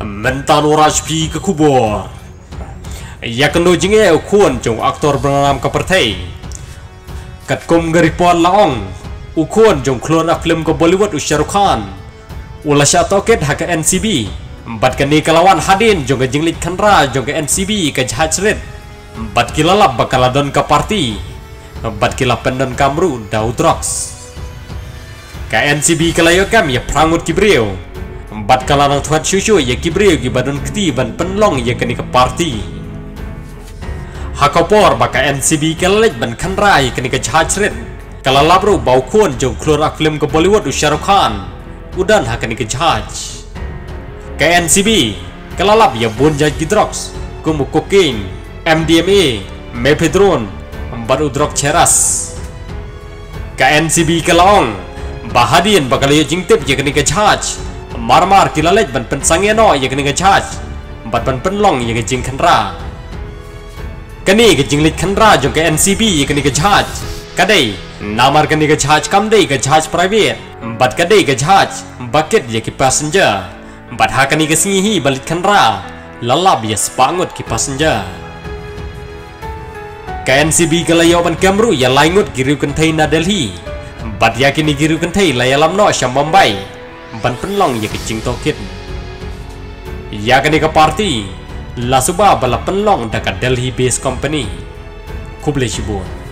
mentan Rajpi ke kubur. Ya kendo jinge ukun jong aktor bernama Kepertai. Kat kum garipon laong ukun jong keluar film ke Bollywood Shah Rukh Khan. Ulah syatoket hak NCB. Bat kani kelawan hadin jong ke jinglit kanra jong ke NCB ke jahajret. Bat kilalap bakaladon ke parti. Bat kilap pendon kamru Daud Rocks. Ke NCB kelayokam ya prangut kibriu. Bat kalanang tuat syushu ya kibriu ki badon keti ban penlong ya kani ke parti. Hakopor baka NCB kelej ban kanra ya kani ke jahajret. Kalalabru bau kun jong keluar film ke Bollywood Shah Rukh Khan. Udan hakani ke jahaj. Ke NCB kalalap ya bonjaj gidrox. Kumu cocaine, MDMA, methadone, baru drog ceras. Ke NCB kelaong bahadian bakal ya jingtip ya kani ke jahaj. Marmar kilalej ban pensangeno ya kani ke jahaj. Ban penlong ya ke jing kanra. Kani ke jinglit kanra jong ke NCB ya kani ke jahaj. Kadai namar kani ke jahaj kamdai ke jahaj private. Bat kadai ke jahaj bucket ya ki passenger. Bat hakani ke singihi balit kanra. Lalab ya sepangut ki passenger. Ke NCB kelayawan kamru ya laingut giru kentai na Delhi. Bat yakini giru kentai layalam no Syam Mumbai. Ban penlong ya ke jing tokit. Ya kani ke party. La subah bala penlong dekat Delhi based company. Kublai Shibun.